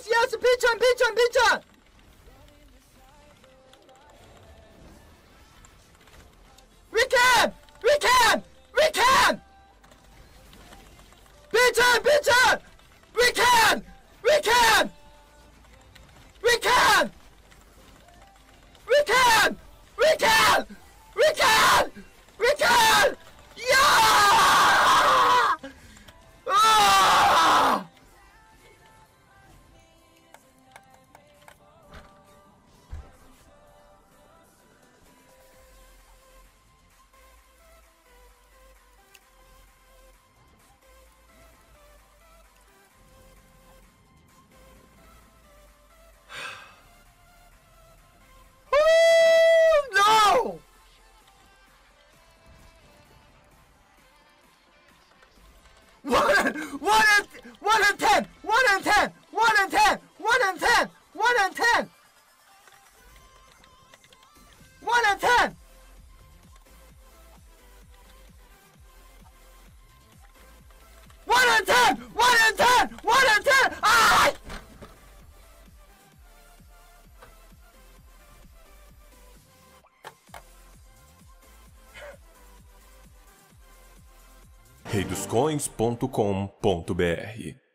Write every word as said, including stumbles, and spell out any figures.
yes, yes, pitch on, pitch on, pitch on. We can, we can, we can. Pitch on, pitch on. We can, we can. We can. We can. We can. We can. We can. Yeah. Ah! No! One, one and one and ten, one and ten, one and ten, one and ten, one and ten, one and ten. One and ten, one and ten, one and ten. Ah! rei dos coins ponto com ponto br